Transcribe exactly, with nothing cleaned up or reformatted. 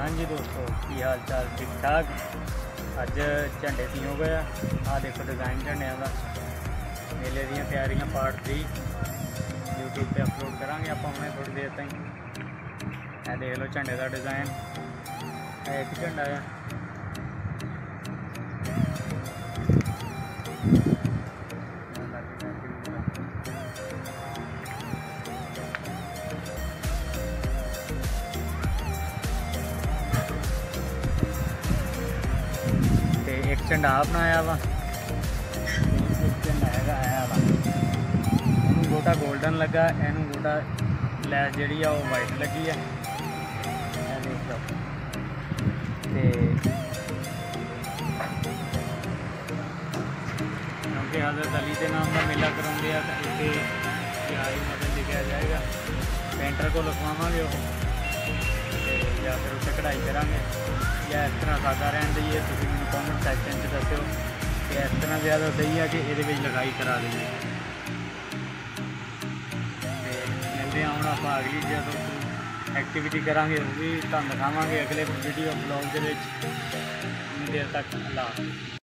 हाँ जी दोस्तों, की हाल चाल? ठीक ठाक। अज झंडे सी हो गए आ देखो डिज़ाइन झंडिया का। मेले दी तैयारियां पार्ट थ्री यूट्यूब पे अपलोड करांगे आप हमने थोड़ी देर तक। ए देख लो झंडे का डिज़ाइन, एक झंडा है। एक झंडा आ बनाया वा, एक झंडा है आया वा। इनू गोटा गोल्डन लगा, इनू गोटा लैस जी वाइट लगी है। देख लो क्योंकि हज़रत अली के नाम का मेला कराते हैं तो इतने बिहारी मदद लिखा जाएगा। पेंटर को लिखवावे या फिर उसे कढ़ाई करा या इस तरह सादा रहन दी है। तुम मैं कॉमेंट सैक्शन से दस्यो कि इस तरह ज़्यादा सही है कि ये लिखाई करा दीजिए। मिलते आने आप अगली जो एक्टिविटी करा वो भी तुम दिखावे अगले वीडियो ब्लॉग के। देर तक अल्लाह।